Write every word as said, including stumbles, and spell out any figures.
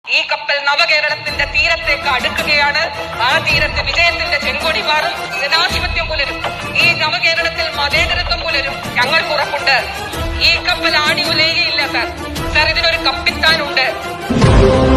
ഈ കപ്പൽ നവകേരളത്തിന്റെ തീരത്തേക്ക് അടുക്കുകയാണ്. ആ തീരത്ത് വിജയത്തിന്റെ ചെങ്കൊടി മാറും, ജനാധിപത്യം പുലരും. ഈ നവകേരളത്തിൽ മതേതരത്വം പുലരും. ഞങ്ങൾക്ക് ഉറപ്പുണ്ട്. ഈ കപ്പൽ ആടി ഉലയുകയില്ല സാർ. സാർ, ഇതിനൊരു കപ്പിത്താനുണ്ട്.